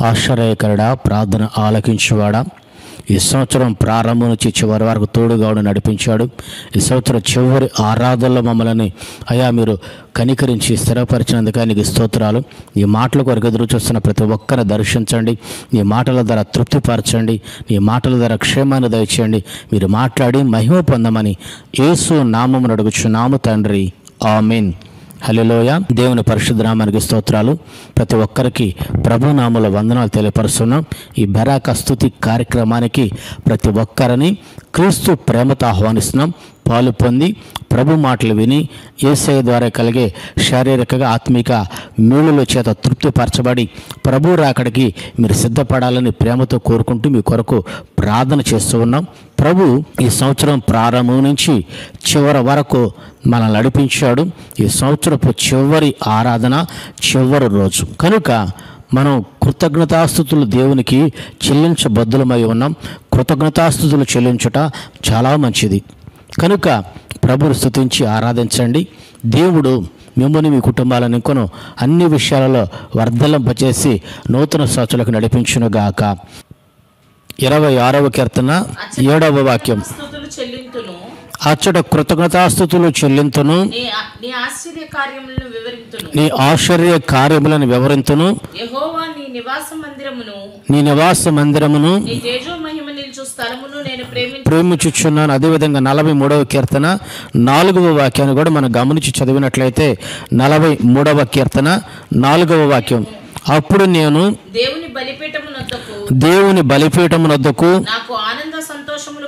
ఆశ్చర్యకరుడా, ప్రార్థన ఆలకించువాడా, ఈ సంవత్సరం ప్రారంభం నుంచి చివరి వరకు తోడుగా నడిపించాడు. ఈ సంవత్సరం చివరి ఆరాధనలో మమ్మల్ని అయా మీరు కనికరించి స్థిరపరిచినందుకు నీకు స్తోత్రాలు. ఈ మాటల కొరకు ఎదురు చూస్తున్న ప్రతి ఒక్కరిని దర్శించండి. నీ మాటల ద్వారా తృప్తిపరచండి. నీ మాటల ద్వారా క్షేమాన్ని దయచేయండి. మీరు మాట్లాడి మహిమ పొందమని యేసు నామమున అడుగుచున్నాము తండ్రి, ఆమేన్. హల్లెలూయా. దేవుని పరిశుద్ధ నామానికి స్తోత్రాలు. ప్రతి ఒక్కరికి ప్రభునామముల వందనాలు తెలియపరుస్తున్నాం. ఈ బెరాక స్తుతి కార్యక్రమానికి ప్రతి ఒక్కరిని క్రీస్తు ప్రేమతో ఆహ్వానిస్తున్నాం. పాలు పొంది ప్రభు మాటలు విని యేసయ్య ద్వారా కలిగే శారీరకంగా ఆత్మిక మేలుల చేత తృప్తిపరచబడి ప్రభు రాకడికి మీరు సిద్ధపడాలని ప్రేమతో కోరుకుంటూ మీ కొరకు ప్రార్థన చేస్తూ ఉన్నాం. ప్రభు ఈ సంవత్సరం ప్రారంభం నుంచి చివరి వరకు మనల్ని నడిపించాడు. ఈ సంవత్సరపు చివరి ఆరాధన చివరి రోజు కనుక మనం కృతజ్ఞతాస్తుతులు దేవునికి చెల్లించబద్దులమై ఉన్నాం. కృతజ్ఞతాస్తుతులు చెల్లించుట చాలా మంచిది. కనుక ప్రభుని స్తుతించి ఆరాధించండి. దేవుడు మిమ్మల్ని మీ కుటుంబాలను ఇంకొను అన్ని విషయాలలో వర్ధలింపచేసి నూతన సంవత్సరాలకు నడిపించునుగాక. 26వ కీర్తన 7వ వాక్యం. అచ్చట కృతజ్ఞతాస్తుతులు చెల్లింతును, నీ ఆశ్చర్య కార్యములను వివరింతును, నీ నివాస మందిరమును ప్రేమించుచున్నాను. అదేవిధంగా 43వ కీర్తన 4వ వాక్యాన్ని కూడా మనం గమనించి చదివినట్లయితే 43వ కీర్తన 4వ వాక్యం. అప్పుడు నేను దేవుని బలిపీఠమునొద్దకు నాకు ఆనంద సంతోషములు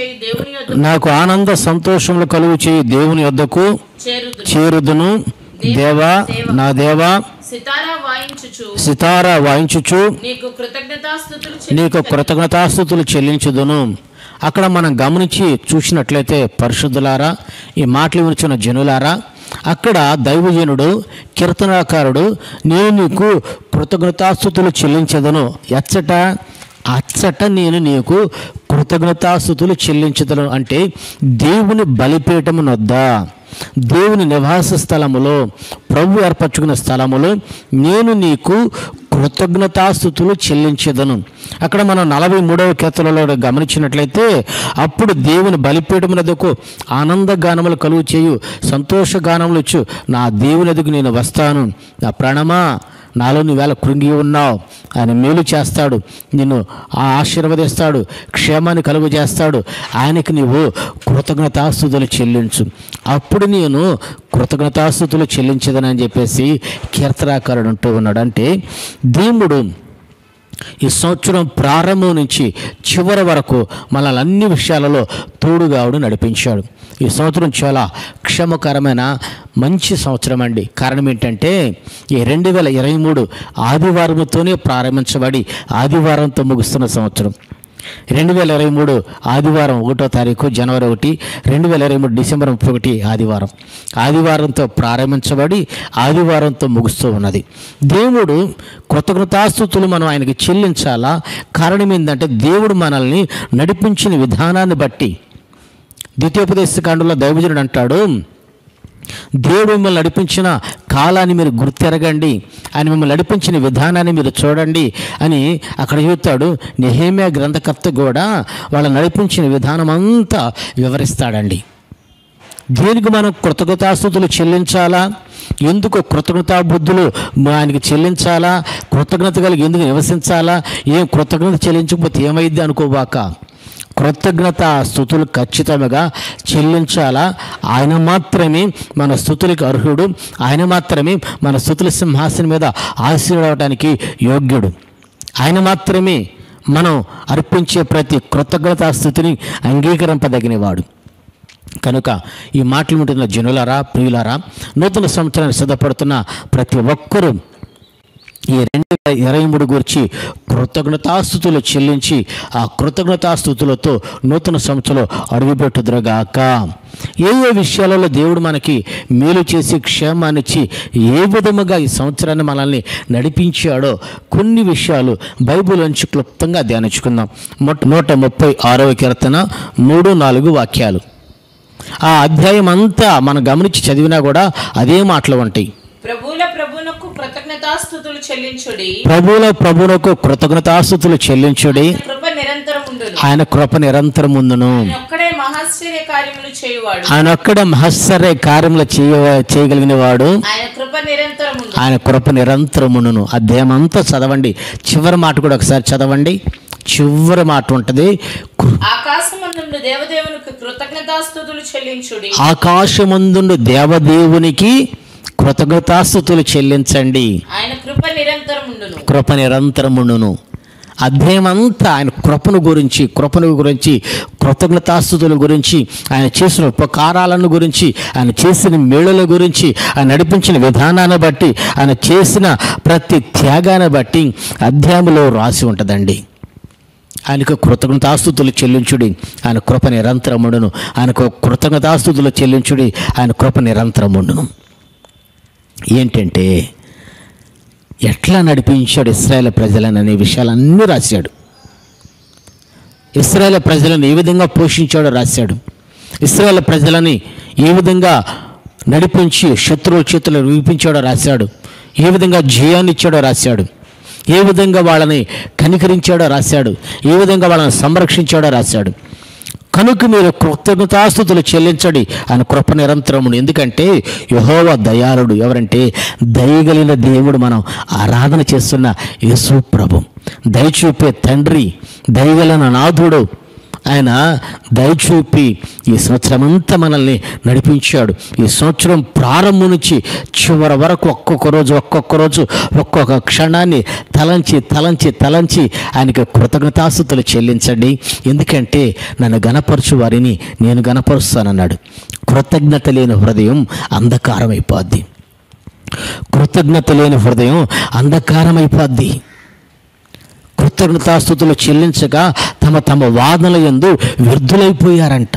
కలుగు చేయి దేవుని యొద్దకు చేరుదును. దేవా, నా దేవా, సితారా వాయించుచు నీకు కృతజ్ఞతాస్తుతులు చెల్లించుదును. అక్కడ మనం గమనించి చూసినట్లయితే పరిశుద్ధులారా, ఈ మాటలు వినిచిన జనులారా, అక్కడ దైవజనుడు కీర్తనాకారుడు నేను నీకు కృతజ్ఞతాస్తుతులు చెల్లించదను. అచ్చట నేను నీకు కృతజ్ఞతాస్తుతులు చెల్లించదను అంటే దేవుని బలిపీఠమునొద్ద, దేవుని నివాస స్థలములో, ప్రభు ఏర్పరచుకున్న స్థలములో నేను నీకు కృతజ్ఞతాస్తుతులు చెల్లించదను. అక్కడ మనం 43వ కీర్తనలో గమనించినట్లయితే అప్పుడు దేవుని బలిపీఠమునొద్దకు ఆనందగానములు కలుగు చేయు, సంతోషగానములు ఇచ్చు నా దేవుని ఎదుగు నేను వస్తాను. నా ప్రాణమా, నాలో నువ్వేళ కృంగి ఉన్నావు, ఆయన మేలు చేస్తాడు, నిన్ను ఆశీర్వదిస్తాడు, క్షేమాన్ని కలుగు చేస్తాడు. ఆయనకి నీవు కృతజ్ఞతాస్తుతులు చెల్లించు. అప్పుడు నేను కృతజ్ఞతాస్తుతులు చెల్లించదనని చెప్పేసి కీర్తనాకారుడు అంటూ ఉన్నాడు. అంటే దేవుడు ఈ సంవత్సరం ప్రారంభం నుంచి చివరి వరకు మనల్ని అన్ని విషయాలలో తోడుగావుడు నడిపించాడు. ఈ సంవత్సరం చాలా క్షేమకరమైన మంచి సంవత్సరం అండి. కారణం ఏంటంటే ఈ 2023 ఆదివారంతోనే ప్రారంభించబడి ఆదివారంతో ముగుస్తున్న సంవత్సరం. 2023 ఆదివారం 1వ తారీఖు జనవరి 1, 2023 డిసెంబర్ 31 ఆదివారం. ఆదివారంతో ప్రారంభించబడి ఆదివారంతో ముగుస్తూ ఉన్నది. దేవుడు కృతజ్ఞతాస్తుతులు మనం ఆయనకి చెల్లించాలా. కారణం ఏంటంటే దేవుడు మనల్ని నడిపించిన విధానాన్ని బట్టి. ద్వితీయోపదేశకాండంలో దైవజనుడు అంటాడు, దేవుడు మిమ్మల్ని నడిపించిన కాలాన్ని మీరు గుర్తెరగండి, ఆయన మిమ్మల్ని నడిపించిన విధానాన్ని మీరు చూడండి అని అక్కడ చెబుతాడు. నెహెమ్యా గ్రంథకర్త కూడా వాళ్ళ నడిపించిన విధానం అంతా వివరిస్తాడండి. దేనికి మనం కృతజ్ఞతాస్తుతులు చెల్లించాలా, ఎందుకు కృతజ్ఞతా బుద్ధులు ఆయనకి చెల్లించాలా, కృతజ్ఞత కలిగి ఎందుకు నివసించాలా, ఏం కృతజ్ఞత చెల్లించకపోతే ఏమైంది అనుకోబాక. కృతజ్ఞత స్తుతులు ఖచ్చితంగా చెల్లించాలా. ఆయన మాత్రమే మన స్తుతులకు అర్హుడు. ఆయన మాత్రమే మన స్తుతుల సింహాసనం మీద ఆశీర్వడానికి యోగ్యుడు. ఆయన మాత్రమే మనం అర్పించే ప్రతి కృతజ్ఞతా స్థుతిని అంగీకరింపదగినవాడు. కనుక ఈ మాటలు వింటున్న జనులారా, ప్రియులారా, నూతన సంవత్సరానికి సిద్ధపడుతున్న ప్రతి ఒక్కరూ ఈ 2023 గురించి కృతజ్ఞతాస్తుతులు చెల్లించి ఆ కృతజ్ఞతాస్తుతులతో నూతన సంవత్సరంలో అడుగుపెట్టుదురుగాక. ఏ విషయాలలో దేవుడు మనకి మేలు చేసి క్షేమాన్నిచ్చి ఏ విధముగా ఈ సంవత్సరాన్ని మనల్ని నడిపించాడో కొన్ని విషయాలు బైబిల్ నుంచి క్లుప్తంగా ధ్యానించుకుందాం. 136వ కీర్తన 3-4 వాక్యాలు. ఆ అధ్యాయం అంతా మనం గమనించి చదివినా కూడా అదే మాటలు ఉంటాయి. ప్రభువుల ప్రభువునకు కృతజ్ఞత కృతజ్ఞతాస్తుతులు చెల్లించుడి. ప్రభువునకు కృతజ్ఞతాస్తుతులు చెల్లించుడి. కృప నిరంతరం ఉండును. ఆయన కృప నిరంతరం ఉండును. ఆయన ఒక్కడే మహాశ్చర్య కార్యములు చేయువాడు. ఆయన ఒక్కడే మహశ్చర్య కార్యములు చేయగలిగిన వాడు. ఆయన కృప నిరంతరం ఉండును. ఆయన కృప నిరంతరం ఉండును. అధ్యాయం అంతా చదవండి. చివరి మాట కూడా ఒకసారి చదవండి. చివరి మాట ఉంటుంది. ఆకాశమందుండు దేవదేవునికి కృతజ్ఞతాస్తుతులు చెల్లించుడి. ఆకాశమందుండు దేవదేవునికి కృతజ్ఞతాస్తుతులు చెల్లించండి. ఆయన కృప నిరంతరం ఉండును. కృప నిరంతరం ఉండును. అధ్యాయం అంతా ఆయన కృపను గురించి కృతజ్ఞతాస్తుతుల గురించి, ఆయన చేసిన ఉపకారాలను గురించి, ఆయన చేసిన మేళల గురించి, ఆయన నడిపించిన విధానాన్ని బట్టి, ఆయన చేసిన ప్రతి త్యాగాన్ని బట్టి అధ్యాయంలో రాసి ఉంటుందండి. ఆయనకు కృతజ్ఞతాస్తుతులు చెల్లించుడి. ఆయన కృప నిరంతరముండును. ఆయనకు కృతజ్ఞతాస్తుతులు చెల్లించుడి. ఆయన కృప నిరంతరముండును. ఏంటంటే ఎట్లా నడిపించాడు ఇశ్రాయేలు ప్రజలను అనే విషయాలన్నీ రాశాడు. ఇశ్రాయేలు ప్రజలను ఏ విధంగా పోషించాడో రాశాడు. ఇశ్రాయేలు ప్రజలని ఏ విధంగా నడిపించి శత్రువుల చేతులు విడిపించాడో రాశాడు. ఏ విధంగా జయాన్ని ఇచ్చాడో రాశాడు. ఏ విధంగా వాళ్ళని కనికరించాడో రాశాడు. ఏ విధంగా వాళ్ళని సంరక్షించాడో రాశాడు. కనుక మీరు కృతజ్ఞతాస్తుతులు చెల్లించండి. ఆయన కృప నిరంతరమును. ఎందుకంటే యెహోవా దయాళుడు. ఎవరంటే దయగలిగిన దేవుడు. మనం ఆరాధన చేస్తున్న యేసు ప్రభు, దయచూపే తండ్రి, దయగలిగిన నాథుడు. ఆయన దయచూపి ఈ సంవత్సరం అంతా మనల్ని నడిపించాడు. ఈ సంవత్సరం ప్రారంభం నుంచి చివరి వరకు ఒక్కొక్క రోజు ఒక్కొక్క క్షణాన్ని తలంచి ఆయనకి కృతజ్ఞతాస్తుతులు చెల్లించండి. ఎందుకంటే నన్ను గణపరచు వారిని నేను గణపరుస్తానన్నాడు. కృతజ్ఞత లేని హృదయం అంధకారమైపోద్ది. కృతజ్ఞత లేని హృదయం అంధకారమైపోద్ది. కృతజ్ఞతాస్తుతులు చెల్లించగా తమ వాదనల యందు వ్యర్థులైపోయారంట.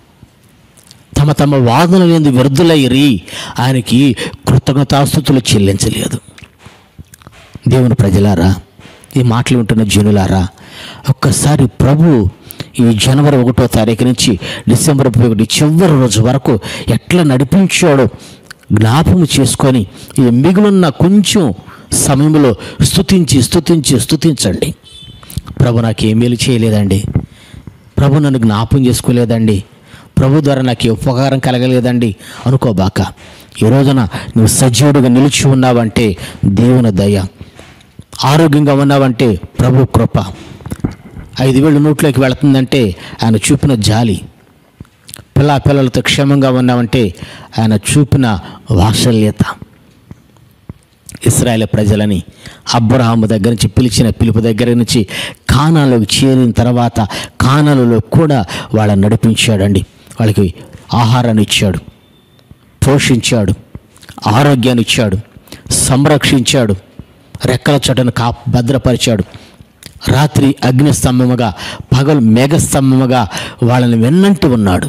తమ వాదనల యందు వ్యర్థులైరి ఆయనకి కృతజ్ఞతాస్తుతులు చెల్లించలేదు. దేవుని ప్రజలారా, ఈ మాటలు వింటున్న జనులారా, ఒక్కసారి ప్రభు ఈ జనవరి 1వ తారీఖు నుంచి డిసెంబర్ 31 చివరి రోజు వరకు ఎట్లా నడిపించాడో జ్ఞాపకం చేసుకొని ఈ మిగిలిన కొంచెం సమయంలో స్తుతించండి. ప్రభు నాకు ఏ మేలు చేయలేదండి, ప్రభు నన్ను జ్ఞాపకం చేసుకోలేదండి, ప్రభు ద్వారా నాకు ఉపకారం కలగలేదండి అనుకోబాక. ఈ రోజున నువ్వు సజీవుడిగా నిలిచి ఉన్నావంటే దేవుని దయ, ఆరోగ్యంగా ఉన్నావంటే ప్రభు కృప, 5,000 నోట్లోకి వెళుతుందంటే ఆయన చూపిన జాలి, పిల్లలతో క్షేమంగా ఉన్నావంటే ఆయన చూపిన వాత్సల్యత. ఇశ్రాయేలు ప్రజలని అబ్రహాము దగ్గర నుంచి పిలిచిన పిలుపు దగ్గర నుంచి కానాలోకి చేరిన తర్వాత కానాలలో కూడా వాళ్ళని నడిపించాడండి. వాళ్ళకి ఆహారాన్ని ఇచ్చాడు, పోషించాడు, ఆరోగ్యాన్ని ఇచ్చాడు, సంరక్షించాడు, రెక్కల చోటను భద్రపరిచాడు. రాత్రి అగ్నిస్తంభముగా, పగలు మేఘస్తంభముగా వాళ్ళని వెన్నంటి ఉన్నాడు.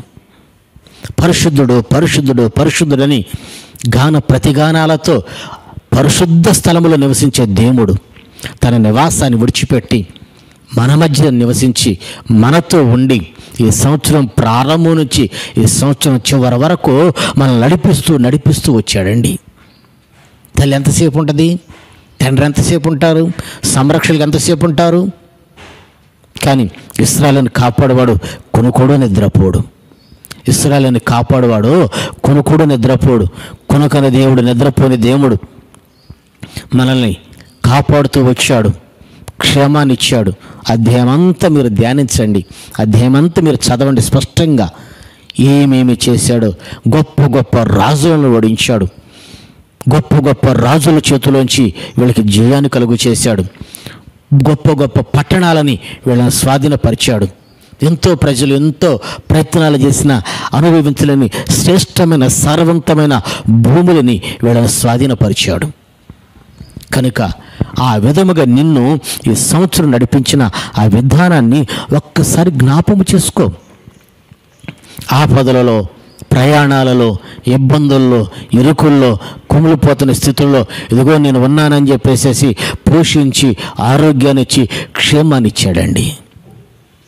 పరిశుద్ధుడని ప్రతిగానాలతో పరిశుద్ధ స్థలములో నివసించే దేవుడు తన నివాసాన్ని విడిచిపెట్టి మన మధ్య నివసించి మనతో ఉండి ఈ సంవత్సరం ప్రారంభం నుంచి ఈ సంవత్సరం చివరి వరకు మనం నడిపిస్తూ వచ్చాడండి. తల్లి ఎంతసేపు ఉంటుంది, తండ్రి ఎంతసేపు ఉంటారు, సంరక్షకులు ఎంతసేపు ఉంటారు. కానీ ఇశ్రాయేలుని కాపాడువాడు కొనుకోడు నిద్రపోడు. ఇశ్రాయేలుని కాపాడువాడు కొనుకోడు నిద్రపోడు. కొనుకని దేవుడు, నిద్రపోని దేవుడు మనల్ని కాపాడుతూ వచ్చాడు, క్షేమాన్ని ఇచ్చాడు. అధ్యాయం అంతా మీరు ధ్యానించండి, అధ్యాయం అంతా మీరు చదవండి. స్పష్టంగా ఏమేమి చేశాడో. గొప్ప రాజులను ఓడించాడు, గొప్ప రాజుల చేతిలోంచి వీళ్ళకి జయాన్ని కలుగు చేశాడు. గొప్ప పట్టణాలని వీళ్ళని స్వాధీనపరిచాడు. ప్రజలు ఎంతో ప్రయత్నాలు చేసిన అనుభవించలేని శ్రేష్టమైన సారవంతమైన భూములని వీళ్ళని స్వాధీనపరిచాడు. కనుక ఆ విధముగా నిన్ను ఈ సంవత్సరం నడిపించిన ఆ విధానాన్ని ఒక్కసారి జ్ఞాపకం చేసుకో. ఆపదలలో, ప్రయాణాలలో, ఇబ్బందుల్లో, ఇరుకుల్లో, కుమిలిపోతున్న స్థితుల్లో ఇదిగో నేను ఉన్నానని చెప్పేసి పోషించి ఆరోగ్యాన్ని ఇచ్చి క్షేమాన్ని ఇచ్చాడండి.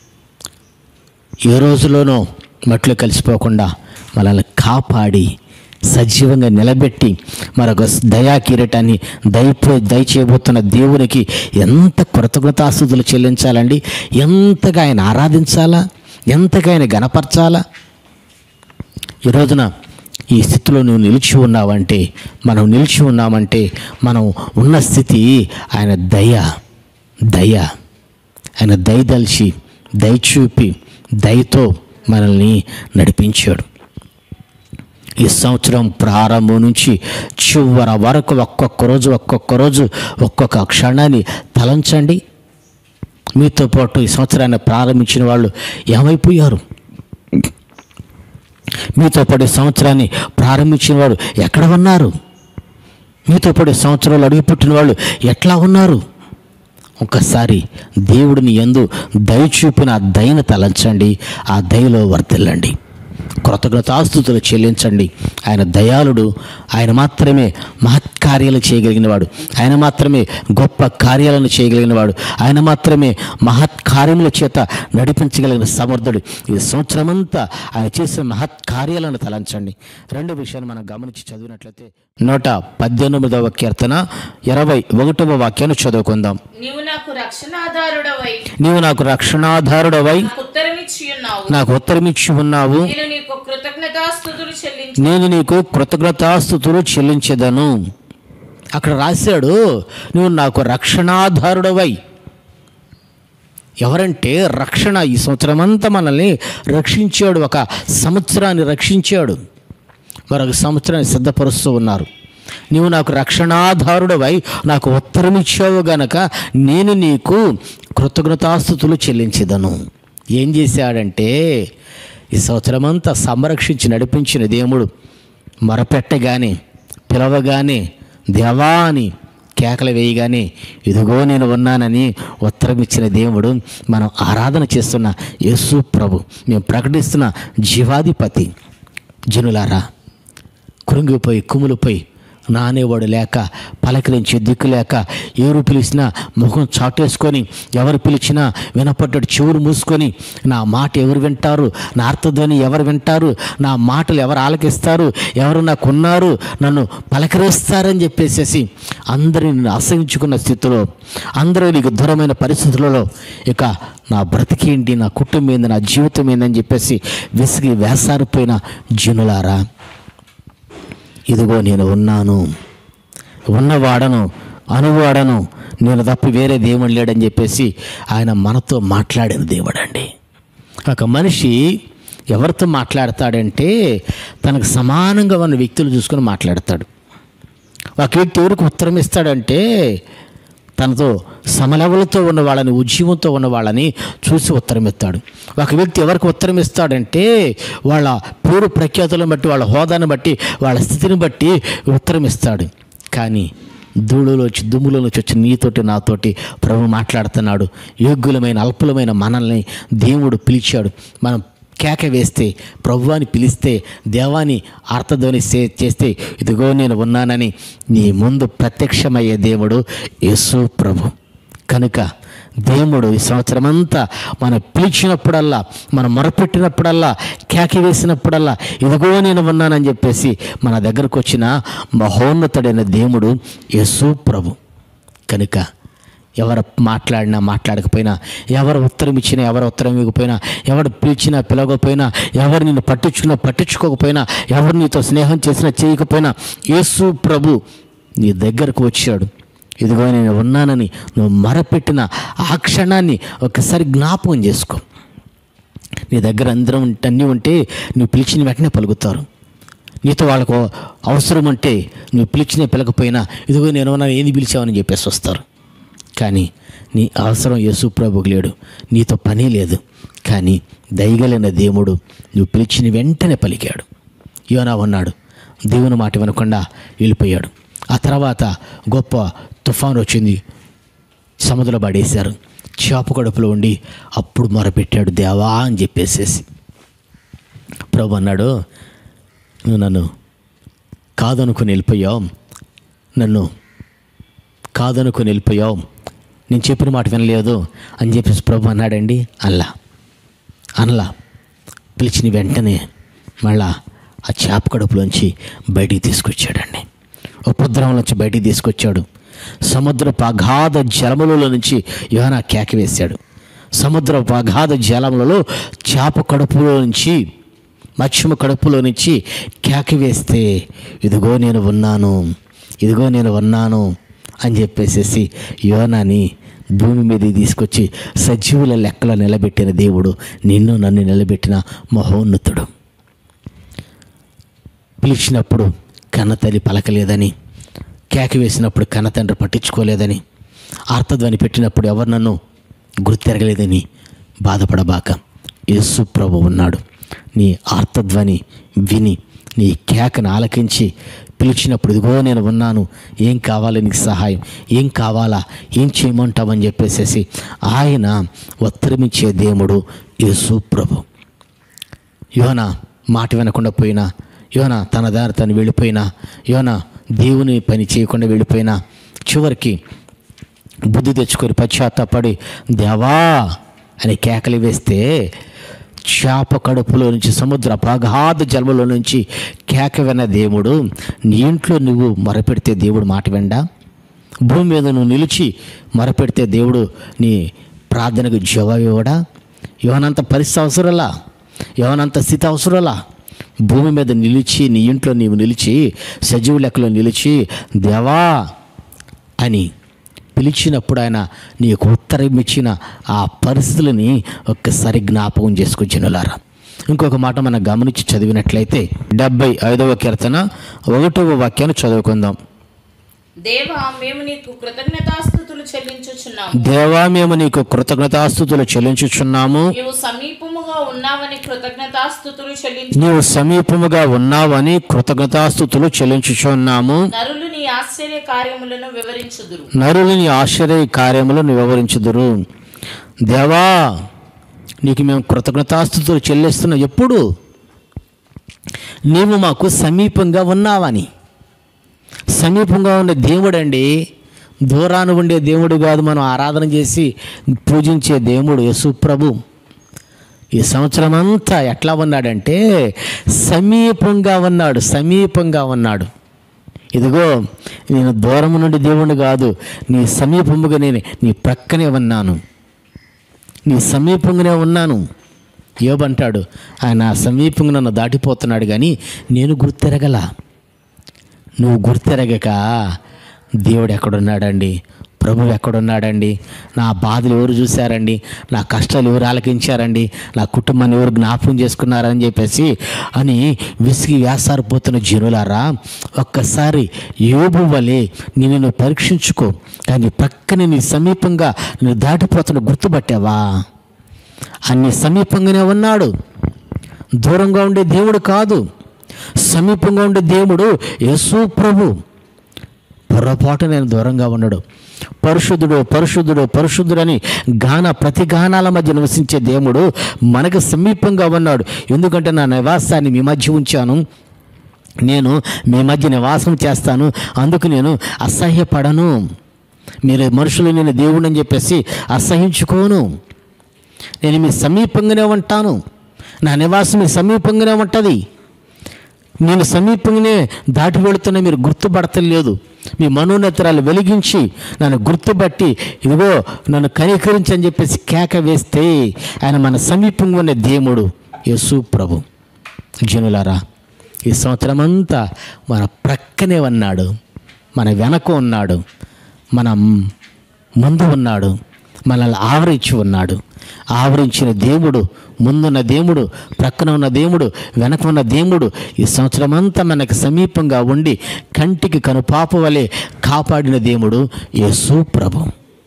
ఏ రోజులోనో మట్లో కలిసిపోకుండా మనల్ని కాపాడి సజీవంగా నిలబెట్టి మరొక దయా కిరీటాన్ని దయచేయబోతున్న దేవునికి ఎంత కృతజ్ఞతాస్తుతులు చెల్లించాలండి. ఎంతగా ఆయన ఆరాధించాలా, ఎంతగా ఆయన గణపరచాలా. ఈ రోజున ఈ స్థితిలో నువ్వు నిలిచి ఉన్నావంటే, మనం నిలిచి ఉన్నామంటే, మనం ఉన్న స్థితి ఆయన దయ ఆయన దయదలిచి దయచూపి దయతో మనల్ని నడిపించాడు. ఈ సంవత్సరం ప్రారంభం నుంచి చివరి వరకు ఒక్కొక్క రోజు ఒక్కొక్క క్షణాన్ని తలంచండి. మీతో పాటు ఈ సంవత్సరాన్ని ప్రారంభించిన వాళ్ళు ఏమైపోయారు? మీతో పాటు ఈ సంవత్సరాన్ని ప్రారంభించిన వారు ఎక్కడ ఉన్నారు? మీతో పాటు సంవత్సరాలు అడుగుపెట్టిన వాళ్ళు ఎట్లా ఉన్నారు? ఒక్కసారి దేవుడిని యందు దయ చూపిన ఆ దయను తలంచండి, ఆ దయలో వర్ధిల్లండి, కృతజ్ఞతాస్తుతులు చెల్లించండి. ఆయన దయాళుడు, ఆయన మాత్రమే మహత్కార్యాలు చేయగలిగినవాడు, ఆయన మాత్రమే గొప్ప కార్యాలను చేయగలిగినవాడు, ఆయన మాత్రమే మహత్కార్యముల చేత నడిపించగలిగిన సమర్థుడు. ఈ సంవత్సరమంతా ఆయన చేసిన మహత్కార్యాలను తలంచండి. రెండు విషయాలు మనం గమనించి చదివినట్లయితే 118వ కీర్తన 21వ వాక్యాన్ని చదువుకుందాం. నీవు నాకు రక్షణాధారుడవై నాకు ఉత్తరమిచ్చి ఉన్నావు. నేను నీకు కృతజ్ఞతాస్తుతులు చెల్లించెదను. అక్కడ రాశాడు, నువ్వు నాకు రక్షణాధారుడవై. ఎవరంటే రక్షణ. ఈ సంవత్సరం అంతా మనల్ని రక్షించాడు, ఒక సంవత్సరాన్ని రక్షించాడు, మరొక సంవత్సరాన్ని సిద్ధపరుస్తూ ఉన్నారు. నీవు నాకు రక్షణాధారుడవై నాకు ఉత్తరమిచ్చావు గనక నేను నీకు కృతజ్ఞతాస్తుతులు చెల్లించెదను. ఏం చేశాడంటే, ఈ సంవత్సరమంతా సంరక్షించి నడిపించిన దేవుడు మొరపెట్టగానే, పిలవగానే, దేవా అని కేకలు వేయగానే ఇదిగో నేను ఉన్నానని ఉత్తరం ఇచ్చిన దేవుడు, మనం ఆరాధన చేస్తున్న యేసు ప్రభు, మేము ప్రకటిస్తున్న జీవాధిపతి. జనులారా, కృంగిపోయి కుములిపోయి నానేవాడు లేక, పలకరించి దిక్కు లేక, ఎవరు పిలిచినా ముఖం చాటేసుకొని, ఎవరు పిలిచినా వినపడ్డాడు చెవులు మూసుకొని, నా మాట ఎవరు వింటారు, నా అర్థధ్వని ఎవరు వింటారు, నా మాటలు ఎవరు ఆలకిస్తారు, ఎవరు నాకున్నారు, నన్ను పలకరిస్తారని చెప్పేసేసి అందరిని అసహించుకున్న స్థితిలో, అందరూ నీకు దూరమైన పరిస్థితులలో ఇక నా బ్రతికేంటి, నా కుటుంబం ఏంది, నా జీవితం ఏందని చెప్పేసి విసిగి వేసారిపోయిన జనులారా, ఇదిగో నేను ఉన్నాను, ఉన్నవాడను, అనువాడను, నేను తప్ప వేరే దేవుడు లేడని చెప్పేసి ఆయన మనతో మాట్లాడిన దేవుడు అండి. ఒక మనిషి ఎవరితో మాట్లాడతాడంటే తనకు సమానంగా ఉన్న వ్యక్తులు చూసుకొని మాట్లాడతాడు. ఒక వ్యక్తి ఎవరికి ఉత్తరం ఇస్తాడంటే తనతో సమలెవలతో ఉన్న వాళ్ళని, ఉద్యమంతో ఉన్న వాళ్ళని చూసి ఉత్తరం ఇస్తాడు. ఒక వ్యక్తి ఎవరికి ఉత్తరం ఇస్తాడంటే వాళ్ళ పేరు ప్రఖ్యాతులను బట్టి, వాళ్ళ హోదాను బట్టి, వాళ్ళ స్థితిని బట్టి ఉత్తరం ఇస్తాడు. కానీ దుమ్ములోంచి వచ్చి నీతోటి నాతోటి ప్రభు మాట్లాడుతున్నాడు. యోగ్యులమైన అల్పులమైన మనల్ని దేవుడు పిలిచాడు. మనం కేక వేస్తే, ప్రభువాని పిలిస్తే, దేవాని అర్థధ్వని చేస్తే ఇదిగో నేను ఉన్నానని నీ ముందు ప్రత్యక్షమయ్యే దేవుడు యేసు ప్రభు. కనుక దేవుడు ఈ సంవత్సరం అంతా మనం పిలిచినప్పుడల్లా, మనం మొరపెట్టినప్పుడల్లా, కేక వేసినప్పుడల్లా ఇదిగో నేను ఉన్నానని చెప్పేసి మన దగ్గరకు వచ్చిన మహోన్నతుడైన దేవుడు యేసు ప్రభు. కనుక ఎవరు మాట్లాడినా మాట్లాడకపోయినా, ఎవరు ఉత్తరం ఇచ్చినా ఎవరు ఉత్తరం ఇవ్వకపోయినా, ఎవరు పిలిచినా పిలవకపోయినా, ఎవరు నిన్ను పట్టించుకున్నా పట్టించుకోకపోయినా, ఎవరు నీతో స్నేహం చేసినా చేయకపోయినా యేసు ప్రభు నీ దగ్గరకు వచ్చాడు. ఇదిగో నేను ఉన్నానని నువ్వు మొరపెట్టిన ఆ క్షణాన్ని ఒకసారి జ్ఞాపకం చేసుకో. నీ దగ్గర అందరం అన్నీ ఉంటే నువ్వు పిలిచిన వెంటనే పలుకుతారు. నీతో వాళ్ళకు అవసరం ఉంటే నువ్వు పిలిచినా పిలకపోయినా ఇదిగో నేను ఉన్నాను, ఏది పిలిచావని చెప్పేసి వస్తారు. కానీ నీ అవసరం యేసు ప్రభువుకు లేడు, నీతో పని లేదు. కానీ దయగలిగిన దేవుడు నువ్వు పిలిచిన వెంటనే పలికాడు. యోనా ఉన్నాడు, దేవుని మాట వినకుండా వెళ్ళిపోయాడు. ఆ తర్వాత గొప్ప తుఫాను వచ్చింది, సముద్రంలో పడేశారు. చేప కడుపులో ఉండి అప్పుడు మొరపెట్టాడు, దేవా అని చెప్పేసేసి. ప్రభు అన్నాడు, నువ్వు నన్ను కాదనుకుని వెళ్ళిపోయావు, నన్ను కాదనుకుని వెళ్ళిపోయావు, నేను చెప్పిన మాట వినలేదు అని చెప్పేసి ప్రభు అన్నాడండి. అనలా పిలిచిన వెంటనే మళ్ళా ఆ చేప కడుపులోంచి బయటికి తీసుకొచ్చాడండి. ఉపద్రవం నుంచి బయటికి తీసుకొచ్చాడు. సముద్రపు అగాధ జలములలో నుంచి యోనా కేక వేశాడు. సముద్రపు అగాధ జలములలో చేప కడుపులో నుంచి, మత్స్యము కడుపులో నుంచి కేక వేస్తే ఇదిగో నేను ఉన్నాను, ఇదిగో నేను ఉన్నాను అని చెప్పేసేసి యోనాని భూమి మీదకి తీసుకొచ్చి సజీవుల లెక్కలో నిలబెట్టిన దేవుడు, నిన్ను నన్ను నిలబెట్టిన మహోన్నతుడు. పిలిచినప్పుడు కన్నతల్లి పలకలేదని, కేక వేసినప్పుడు కన్నతండ్రి పట్టించుకోలేదని, ఆర్తధ్వని పెట్టినప్పుడు ఎవరు నన్ను గుర్తెరగలేదని బాధపడబాక. యేసు ప్రభు ఉన్నాడు. నీ ఆర్తధ్వని విని, నీ కేకను ఆలకించి పిలిచినప్పుడు ఇదిగో నేను ఉన్నాను, ఏం కావాలి నీకు సహాయం, ఏం కావాలా, ఏం చేయమంటావని చెప్పేసేసి ఆయన ఉత్తరమిచ్చే దేవుడు యేసు ప్రభు. యోనా మాట వినకుండా పోయినా, యోనా తన దారి తను వెళ్ళిపోయినా, యోనా దేవుని పని చేయకుండా వెళ్ళిపోయినా, చివరికి బుద్ధి తెచ్చుకొని పశ్చాత్తాపడి దేవా అని కేకలు వేస్తే చేప కడుపులో నుంచి, సముద్ర అగాధ జలములో నుంచి కేక విన్న దేవుడు, నీ ఇంట్లో నువ్వు మొరపెడితే దేవుడు మాట వినడా? భూమి మీద నువ్వు నిలిచి మొరపెడితే దేవుడు నీ ప్రార్థనకు జవాబు ఇవ్వడా? యోనంత పరిస్థితి అవసరంలా, యోనంత స్థితి అవసరంలా. భూమి మీద నిలిచి, నీ ఇంట్లో నీవు నిలిచి, సజీవ లెక్కలో నిలిచి దేవా అని పిలిచినప్పుడు ఆయన నీకు ఉత్తరం ఇచ్చిన ఆ పరిస్థితులని ఒక్కసారి జ్ఞాపకం చేసుకొచ్చినలారా. ఇంకొక మాట మనం గమనించి చదివినట్లయితే 75వ కీర్తన 1వ వాక్యాన్ని చదువుకుందాం. దేవా మేము నీకు కృతజ్ఞతాస్తుతులు చెల్లించుచున్నాము. దేవా మేము నీకు కృతజ్ఞతాస్తుతులు చెల్లించుచున్నాము. నీవు సమీపముగా ఉన్నావని కృతజ్ఞతాస్తుతులు చెల్లించు. నీవు సమీపముగా ఉన్నావని కృతజ్ఞతాస్తుతులు చెల్లించుచున్నాము. నరులు నీ ఆశ్చర్య కార్యములను వివరించుదురు. నరులు నీ ఆశ్చర్య కార్యములను వివరించుదురు. దేవా నీకు మేము కృతజ్ఞతాస్తుతులు చెల్లిస్తున్నాం. ఎప్పుడు? నీవు మాకు సమీపంగా ఉన్నావని. సమీపంగా ఉండే దేవుడు అండి, దూరాన ఉండే దేవుడు కాదు. మనం ఆరాధన చేసి పూజించే దేవుడు యేసు ప్రభు. ఈ సంవత్సరం అంతా ఎట్లా ఉన్నాడంటే సమీపంగా ఉన్నాడు, సమీపంగా ఉన్నాడు. ఇదిగో నేను దూరం నుండి దేవుడు కాదు, నీ సమీపముగా నేను నీ ప్రక్కనే ఉన్నాను, నీ సమీపంగానే ఉన్నాను. యోబు అంటాడు, ఆయన సమీపంగా నన్ను దాటిపోతున్నాడు కానీ నేను గుర్తెరగల. నువ్వు గుర్తెరగక దేవుడు ఎక్కడున్నాడండి, ప్రభువు ఎక్కడున్నాడండి, నా బాధలు ఎవరు చూశారండి, నా కష్టాలు ఎవరు ఆలకించారండి, నా కుటుంబాన్ని ఎవరు జ్ఞాపకం చేసుకున్నారని చెప్పేసి అని విసిగి వేసారిపోతున్న జనులారా, ఒక్కసారి యోబు వలె నిన్ను పరీక్షించుకో. కానీ పక్కనే నీ సమీపంగా నేను దాటిపోతున్న గుర్తుపట్టావా? అన్ని సమీపంగానే ఉన్నాడు. దూరంగా ఉండే దేవుడు కాదు, సమీపంగా ఉండే దేవుడు యేసు ప్రభు. పొరపాటు నేను దూరంగా ఉన్నాడు. పరిశుద్ధుడు పరిశుద్ధుడు పరిశుద్ధుడని ప్రతి గానాల మధ్య నివసించే దేవుడు మనకు సమీపంగా ఉన్నాడు. ఎందుకంటే నా నివాసాన్ని మీ మధ్య ఉంచాను, నేను మీ మధ్య నివాసం చేస్తాను, అందుకు నేను అసహ్యపడను. మీరు మనుషులు నేను దేవుడు అని చెప్పేసి అసహించుకోను. నేను మీ సమీపంగానే ఉంటాను, నా నివాసం మీ సమీపంగానే ఉంటుంది. నేను సమీపంగానే దాటి వెళుతున్నా మీరు గుర్తుపడతలేదు. మీ మనోనేత్రాలు వెలిగించి నన్ను గుర్తుపట్టి ఇదిగో నన్ను కనికరించి అని చెప్పేసి కేక వేస్తే ఆయన మన సమీపంగా ఉన్న దేవుడు యేసు ప్రభు. జనులారా, ఈ సంవత్సరం అంతా మన ప్రక్కనే ఉన్నాడు, మన వెనక ఉన్నాడు, మన ముందు ఉన్నాడు, మనల్ని ఆవరించి ఉన్నాడు. ఆవరించిన దేవుడు, ముందున్న దేవుడు, ప్రక్కన ఉన్న దేవుడు, వెనక ఉన్న దేవుడు ఈ సంవత్సరం అంతా మనకు సమీపంగా ఉండి కంటికి కనుపాప వలె కాపాడిన దేవుడు యేసు ప్రభు.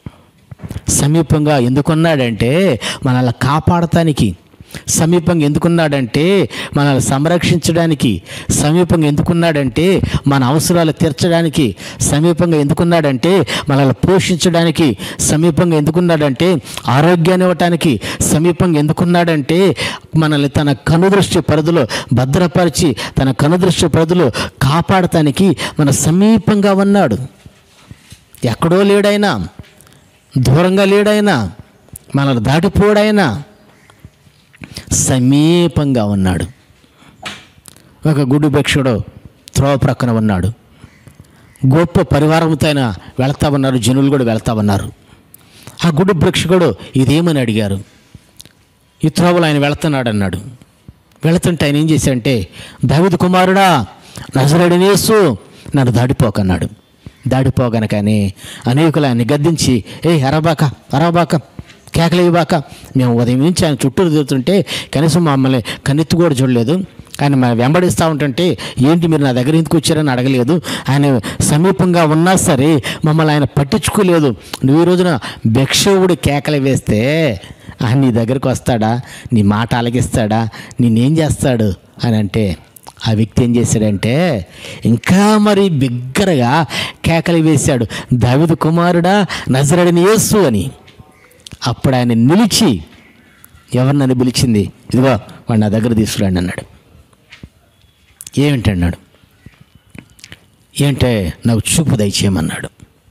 సమీపంగా ఎందుకున్నాడంటే మనల్ని కాపాడటానికి, సమీపంగా ఎందుకున్నాడంటే మనల్ని సంరక్షించడానికి, సమీపంగా ఎందుకున్నాడంటే మన అవసరాలు తీర్చడానికి, సమీపంగా ఎందుకున్నాడంటే మనల్ని పోషించడానికి, సమీపంగా ఎందుకున్నాడంటే ఆరోగ్యాన్ని ఇవ్వటానికి, సమీపంగా ఎందుకున్నాడంటే మనల్ని తన కనుదృష్టి పరిధిలో భద్రపరిచి తన కనుదృష్టి పరిధిలో కాపాడటానికి మన సమీపంగా ఉన్నాడు. ఎక్కడో లేడైనా, దూరంగా లేడైనా, మనల్ని దాటిపోడైనా సమీపంగా ఉన్నాడు. ఒక గుడ్డు భిక్షుడు త్రోవ ప్రక్కన ఉన్నాడు. గొప్ప పరివారంతో ఆయన వెళ్తా ఉన్నారు, జనులు కూడా వెళ్తా ఉన్నారు. ఆ గుడ్డు భిక్షకుడు ఇదేమని అడిగారు. ఈ త్రోవలో ఆయన వెళుతున్నాడు అన్నాడు. వెళుతుంటే ఆయన ఏం చేశాడంటే, దావీదు కుమారుడా, నజరేయుడైన యేసు, నన్ను దాడిపోకన్నాడు. దాడిపోగనకని అనేకులు ఆయన్ని గద్దించి, అరబాక కేకలేయబాక, మేము ఉదయం నుంచి ఆయన చుట్టూరు తిరుగుతుంటే కనీసం మమ్మల్ని కన్నెత్తి కూడా చూడలేదు. ఆయన వెంబడిస్తూ ఉంటుంటే ఏంటి మీరు నా దగ్గర ఎందుకు వచ్చారని అడగలేదు. ఆయన సమీపంగా ఉన్నా సరే మమ్మల్ని ఆయన పట్టించుకోలేదు. నువ్వు ఈ రోజున భిక్షువుడు కేకలు వేస్తే ఆయన నీ దగ్గరకు వస్తాడా, నీ మాట ఆలకిస్తాడా, నేనేం చేస్తాడు అని అంటే, ఆ వ్యక్తి ఏం చేశాడంటే ఇంకా మరి బిగ్గరగా కేకలు వేశాడు, దావీదు కుమారుడా, నజరేయుడైన యేసు అని. అప్పుడు ఆయన నిలిచి, ఎవరినని పిలిచింది, ఇదిగో వాడు నా దగ్గర తీసుకురండి అన్నాడు. ఏమిటన్నాడు, ఏంటే నాకు చూపు దయచేయమన్నాడు.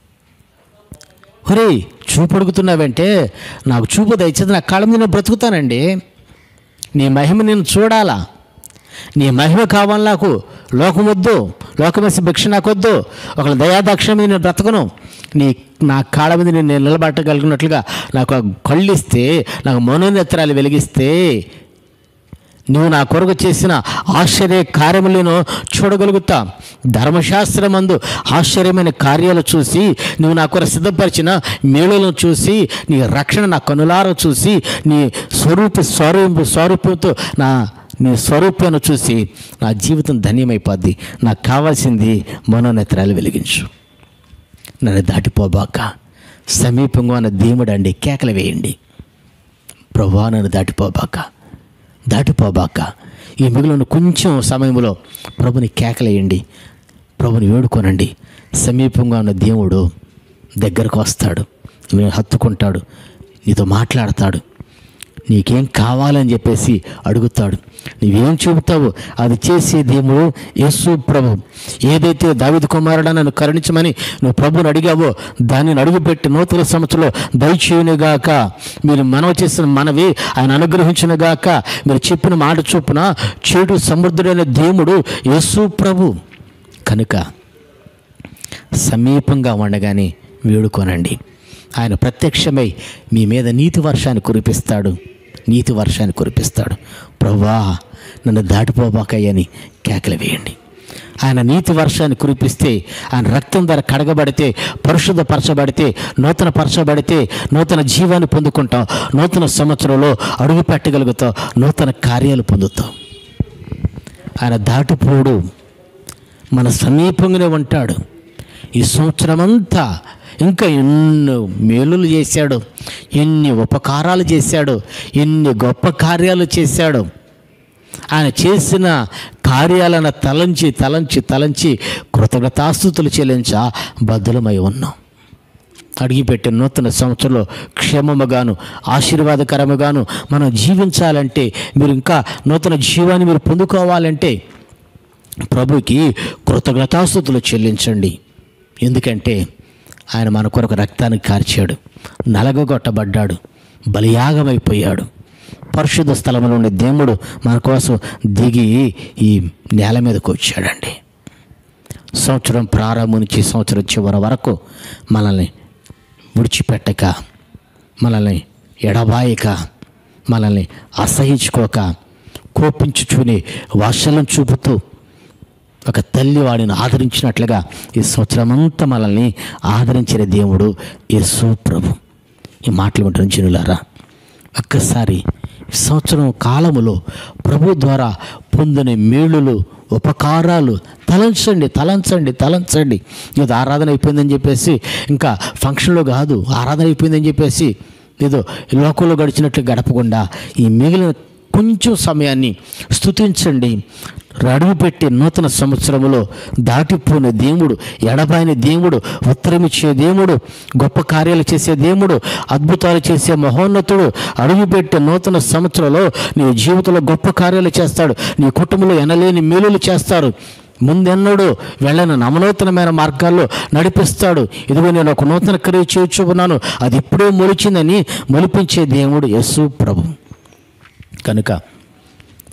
ఒరే చూపు అడుగుతున్నావంటే, నాకు చూపు దయచేది, నా కాళ్ళ మీద నేను బ్రతుకుతానండి, నీ మహిమ నేను చూడాలా, నీ మహిమ కావాలి నాకు, లోకమొద్దు, లోకమేసి భిక్ష నాకొద్దు, ఒకళ్ళ దయాదాక్షిణ మీద నేను బ్రతకను, నా కాళ్ళ మీద నేను నిలబడగలిగినట్లుగా నాకు కళ్ళు ఇస్తే, నాకు మనోనేత్రాలు వెలిగిస్తే నువ్వు నా కొరకు చేసిన ఆశ్చర్య కార్యములను చూడగలుగుతా. ధర్మశాస్త్రమందు ఆశ్చర్యమైన కార్యాలు చూసి, నువ్వు నా కొరకు సిద్ధపరిచిన మేలులను చూసి, నీ రక్షణ నా కనులారా చూసి, నీ స్వరూపంతో నీ స్వరూపాన్ని చూసి నా జీవితం ధన్యమైపోద్ది. నాకు కావాల్సింది మనోనేత్రాలు వెలిగించు, నన్ను దాటిపోబాక. సమీపంగా ఉన్న దేవుడు అండి కేకలు వేయండి, ప్రభువా నన్ను దాటిపోబాక. ఈ మిగిలిన కొంచెం సమయంలో ప్రభుని కేకలేయండి, ప్రభుని వేడుకోనండి. సమీపంగా ఉన్న దేవుడు దగ్గరకు వస్తాడు, నేను హత్తుకుంటాడు, నీతో మాట్లాడతాడు, నీకేం కావాలని చెప్పేసి అడుగుతాడు. నువ్వేం చెబుతావో అది చేసే దేవుడు యేసు ప్రభు. ఏదైతే దావీదు కుమారుడా నన్ను కరుణించమని నువ్వు ప్రభుని అడిగావో దానిని అడుగుపెట్టి నూతన సంవత్సరంలో దయచేయునుగాక. మీరు మనవి చేసిన మనవి ఆయన అనుగ్రహించునుగాక. మీరు చెప్పిన మాట చొప్పున చెడు సమృద్ధుడైన దేవుడు యేసు ప్రభు. కనుక సమీపంగా ఉండగానే వేడుకోనండి. ఆయన ప్రత్యక్షమై మీ మీద నీతి వర్షాన్ని కురిపిస్తాడు. ప్రభువా నన్ను దాటిపోబాకయ్యని కేకలు వేయండి. ఆయన నీతి వర్షాన్ని కురిపిస్తే, ఆయన రక్తం ద్వారా కడగబడితే, పరిశుద్ధపరచబడితే, నూతనపరచబడితే నూతన జీవాన్ని పొందుకుంటాం. నూతన సంవత్సరంలో అడుగు పెట్టగలుగుతాం, నూతన కార్యాలు పొందుతాం. ఆయన దాటిపోడు, మన సమీపంగానే ఉంటాడు. ఈ సంవత్సరమంతా ఇంకా ఎన్నో మేలులు చేశాడు, ఎన్ని ఉపకారాలు చేశాడు, ఎన్ని గొప్ప కార్యాలు చేశాడు. ఆయన చేసిన కార్యాలను తలంచి కృతజ్ఞతాస్తుతులు చెల్లించ బద్దులమై ఉన్నాం. అడిగిపెట్టిన నూతన సంవత్సరంలో క్షేమముగాను ఆశీర్వాదకరముగాను మనం జీవించాలంటే, మీరు ఇంకా నూతన జీవాన్ని మీరు పొందుకోవాలంటే ప్రభుకి కృతజ్ఞతాస్తుతులు చెల్లించండి. ఎందుకంటే ఆయన మన కొరకు రక్తాన్ని కార్చాడు, నలగొట్టబడ్డాడు, బలియాగమైపోయాడు. పరిశుద్ధ స్థలం నుండి దేవుడు మన కోసం దిగి ఈ నేల మీదకు వచ్చాడండి. సంవత్సరం ప్రారంభం నుంచి సంవత్సరం చివరి వరకు మనల్ని విడిచిపెట్టక, మనల్ని ఎడబాయక, మనల్ని అసహించుకోక, కోపించుచుని వాత్సల్యం చూపుతూ ఒక తల్లి వాడిని ఆదరించినట్లుగా ఈ సంవత్సరం అంతా మనల్ని ఆదరించిన దేవుడు యేసు ప్రభు. ఈ మాటలు వింటున్న జనులారా, ఒక్కసారి సంవత్సరం కాలములో ప్రభు ద్వారా పొందిన మేలులు ఉపకారాలు తలంచండి. ఏదో ఆరాధన అయిపోయిందని చెప్పేసి, ఇంకా ఫంక్షన్లో కాదు ఆరాధన అయిపోయిందని చెప్పేసి ఏదో లోకంలో గడిచినట్లు గడపకుండా ఈ మిగిలిన కొంచెం సమయాన్ని స్తుతించండి. అడుగుపెట్టి నూతన సంవత్సరములో దాటిపోయిన దేవుడు, ఎడబాయిన దేవుడు, ఉత్తరమిచ్చే దేవుడు, గొప్ప కార్యాలు చేసే దేవుడు, అద్భుతాలు చేసే మహోన్నతుడు. అడుగుపెట్టి నూతన సంవత్సరంలో నీ జీవితంలో గొప్ప కార్యాలు చేస్తాడు. నీ కుటుంబంలో ఎనలేని మేలులు చేస్తారు. ముందెన్నడూ వెళ్ళని నవనూతనమైన మార్గాల్లో నడిపిస్తాడు. ఇదిగో నేను ఒక నూతన క్రియ చేర్చుకున్నాను, అది ఇప్పుడే మొలిచిందని మొలిపించే దేవుడు యేసు ప్రభు. కనుక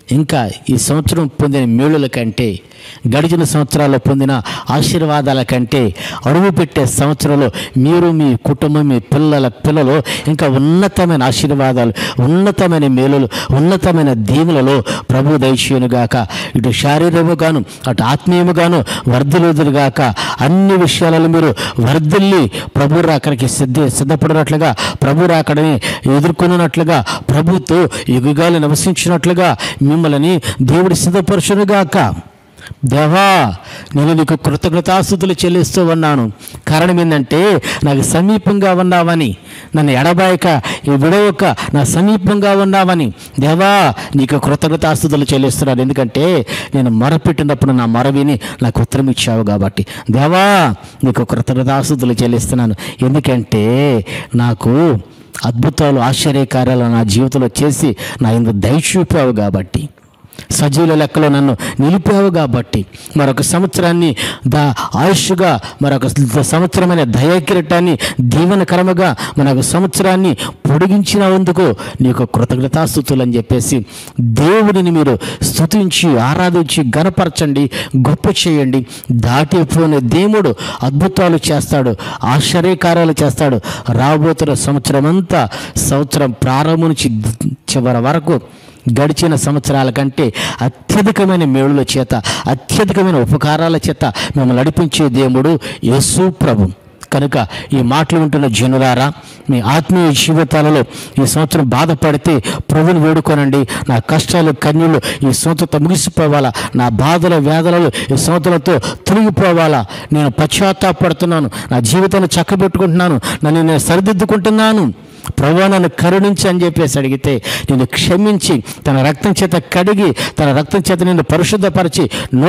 ఇంకా ఈ సంవత్సరం పొందిన మేలుల కంటే, గడిచిన సంవత్సరాల్లో పొందిన ఆశీర్వాదాల కంటే, అడుగు పెట్టే సంవత్సరంలో మీరు, మీ కుటుంబం, మీ పిల్లలు ఇంకా ఉన్నతమైన ఆశీర్వాదాలు, ఉన్నతమైన మేలులు, ఉన్నతమైన దీవులలో ప్రభు దయచేయునుగాక. ఇటు శారీరముగాను అటు ఆత్మీయముగాను వర్ధిల్లుదురుగాక. అన్ని విషయాలలో మీరు వర్ధిల్లి ప్రభు రాకడికి సిద్ధపడినట్లుగా, ప్రభు రాకడని ఎదుర్కొన్నట్లుగా, ప్రభుతో యుగాలు నివసించినట్లుగా మిమ్మల్ని దేవుడు సిద్ధపరచునుగాక. దేవా, నేను నీకు కృతజ్ఞతాస్తుతులు చెల్లిస్తూ ఉన్నాను. కారణం ఏంటంటే నాకు సమీపంగా ఉన్నావని, నన్ను ఎడబాయక విడవక నా సమీపంగా ఉన్నావని. దేవా, నీకు కృతజ్ఞతాస్తుతులు చెల్లిస్తున్నాను. ఎందుకంటే నేను మొరపెట్టినప్పుడు నా మొర విని నాకు ఉత్తరం ఇచ్చావు కాబట్టి. దేవా, నీకు కృతజ్ఞతాస్తుతులు చెల్లిస్తున్నాను. ఎందుకంటే నాకు అద్భుతాలు, ఆశ్చర్యకార్యాలు నా జీవితంలో చేసి నా ఇందు దయ చూపావు కాబట్టి, సజీవుల లెక్కలో నన్ను నిలిపావు కాబట్టి, మరొక సంవత్సరాన్ని ఆయుష్గా, మరొక సంవత్సరమైన దయాకిరీటాన్ని దీవెనకరముగా మరొక సంవత్సరాన్ని పొడిగించినందుకు నీకు కృతజ్ఞతాస్తుతులు అని చెప్పేసి దేవుడిని మీరు స్తుతించి, ఆరాధించి, గణపరచండి, గొప్ప చేయండి. దాటిపోయిన దేవుడు అద్భుతాలు చేస్తాడు, ఆశ్చర్యకార్యాలు చేస్తాడు. రాబోతున్న సంవత్సరం ప్రారంభం నుంచి చివరి వరకు గడిచిన సంవత్సరాల కంటే అత్యధికమైన మేలుల చేత, అత్యధికమైన ఉపకారాల చేత మిమ్మల్ని నడిపించే దేవుడు యేసు ప్రభు. కనుక ఈ మాటలు వింటున్న జనులారా, మీ ఆత్మీయ జీవితాలలో ఈ సంవత్సరం బాధపడితే ప్రభుని వేడుకోనండి. నా కష్టాలు, కన్నీళ్ళు ఈ సంవత్సరంతో ముగిసిపోవాలా, నా బాధల వేదనలు ఈ సంవత్సరంతో తొలగిపోవాలా, నేను పశ్చాత్తాపడుతున్నాను, నా జీవితాన్ని చక్కబెట్టుకుంటున్నాను, నన్ను నేను సరిదిద్దుకుంటున్నాను, ప్రభువా నన్ను కరుణించి అని చెప్పేసి అడిగితే నిన్ను క్షమించి తన రక్తం చేత కడిగి, తన రక్తం చేత నిన్ను పరిశుద్ధపరిచి,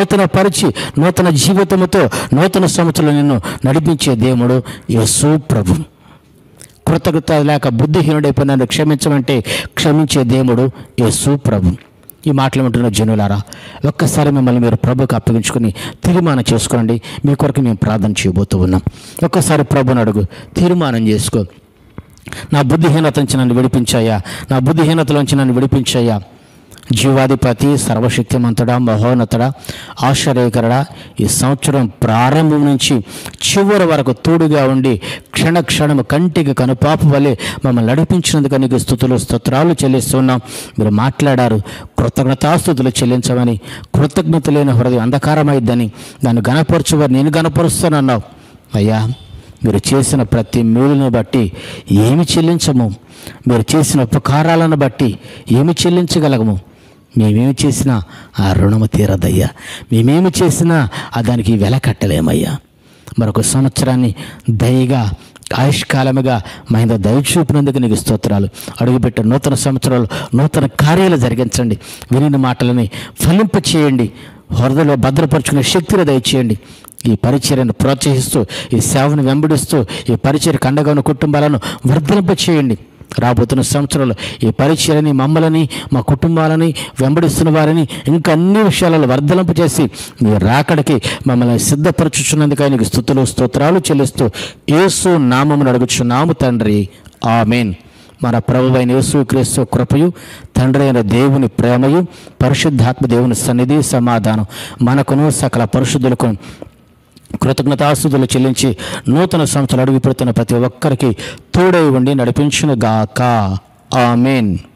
నూతన జీవితముతో నూతన సంవత్సరంలో నిన్ను నడిపించే దేవుడు యేసు ప్రభు. కృతజ్ఞత లేక బుద్ధిహీనుడైపోయి నన్ను క్షమించమంటే క్షమించే దేవుడు యేసు ప్రభు. ఈ మాటలు వింటున్న జనులారా, ఒక్కసారి మిమ్మల్ని మీరు ప్రభుకి అప్పగించుకొని తీర్మానం చేసుకోండి. మీ కొరకు మేము ప్రార్థన చేయబోతూ ఉన్నాం. ఒక్కసారి ప్రభుని అడుగు, తీర్మానం చేసుకో. నా బుద్ధిహీనత నుంచి నన్ను విడిపించాయా, నా బుద్ధిహీనతలోంచి నన్ను విడిపించాయా. జీవాధిపతి, సర్వశక్తిమంతుడా, మహోన్నతుడా, ఆశ్చర్యకరుడా, ఈ సంవత్సరం ప్రారంభం నుంచి చివరి వరకు తోడుగా ఉండి క్షణక్షణము కంటికి కనుపాపు వలె మమ్మల్ని నడిపించినందుకు నీకు స్తోత్రాలు చెల్లిస్తున్నాం. మీరు మాట్లాడారు, కృతజ్ఞతాస్తుతులు చెల్లించమని. కృతజ్ఞత లేని హృదయం అంధకారమైద్దని, దాన్ని గణపరచువారు నేను గణపరుస్తానన్నావు. అయ్యా, మీరు చేసిన ప్రతి మేలును బట్టి ఏమి చెల్లించము, మీరు చేసిన ఉపకారాలను బట్టి ఏమి చెల్లించగలగము. మేమేమి చేసినా ఆ రుణము తీరదయ్యా, మేమేమి చేసినా దానికి వెల కట్టలేమయ్యా. మరొక సంవత్సరాన్ని దయగా, ఆయుష్కాలముగా మా ఇంత దయ చూపినందుకు నీకు స్తోత్రాలు. అడుగుపెట్టే నూతన సంవత్సరాలు నూతన కార్యాలు జరిగించండి. వినిన మాటలని ఫలింప చేయండి. హృదయంలో భద్రపరుచుకునే శక్తిని దయచేయండి. ఈ పరిచర్యను ప్రోత్సహిస్తూ, ఈ సేవను వెంబడిస్తూ, ఈ పరిచర్యకు అండగా ఉన్న కుటుంబాలను వర్ధింప చేయండి. రాబోతున్న సంవత్సరాలు ఈ పరిచర్యని, మమ్మల్ని, మా కుటుంబాలని, వెంబడిస్తున్న వారిని ఇంకా అన్ని విషయాలలో వర్ధలింప చేసి మీ రాకడికి మమ్మల్ని సిద్ధపరచుచున్నందుకు నీకు స్తుతులు, స్తోత్రాలు చెల్లిస్తూ యేసు నామమును అడుగుచున్నాము తండ్రి, ఆమేన్. మన ప్రభువైన యేసుక్రీస్తు కృపయు, తండ్రి అయిన దేవుని ప్రేమయు, పరిశుద్ధాత్మ దేవుని సన్నిధి, సమాధానం మనకును సకల పరిశుద్ధులకు కృతజ్ఞతాస్తుతులు చెల్లించి నూతన సంవత్సరాలు అడుగు పెడుతున్న ప్రతి ఒక్కరికి తోడై ఉండి నడిపించును గాక. ఆమేన్.